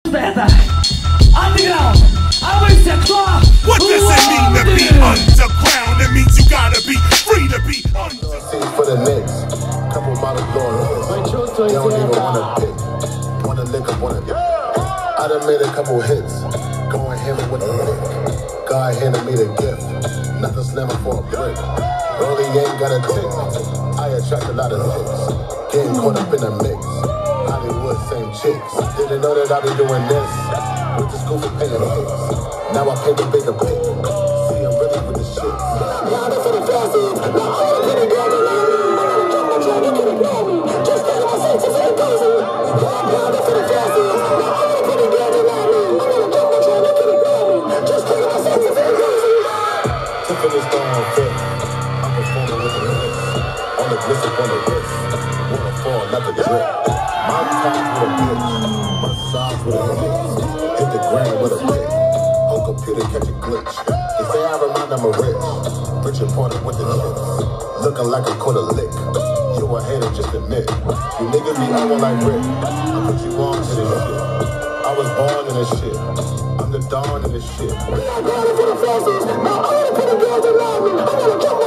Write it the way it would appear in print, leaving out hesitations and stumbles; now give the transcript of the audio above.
Underground. What does it mean to be underground? It means you gotta be free to be underground. For the Knicks, couple models blowing hits. They don't even wanna pick, wanna lick up, wanna. I done made a couple hits, going hammer with the lick. God handed me the gift, nothing slammer for a brick. Rolly ain't got a tick, I attract a lot of chicks. Getting caught up in the mix, Hollywood same chicks. Didn't know that I be doing this, went to school for paying hits. Now I pay the bigger pay, see I'm really with the shit. Now they for the fancies, now all the pretty girls are like me. I'm gonna jump my track, you couldn't grab me, just got my senses and crazy. Now they for the fancies, now all the pretty girls are like me. I'm gonna jump my track, you couldn't grab me, just got my senses and crazy. Tiffany's throwing fit, I'm performing with the hits. On the glisten, on the wrist, waterfall, not the drip. Mountain top with a bitch, massage with a hit. Hit the ground with a bitch. On computer catch a glitch. They say I remind them of rich. Rich and Porter with the chips. Looking like a quarter lick. You a hater, just admit. You niggas be on like Rick. I put you on to this shit. I was born in this shit. I'm the dawn in this shit. Now all the pretty girls around me. I'm gonna jump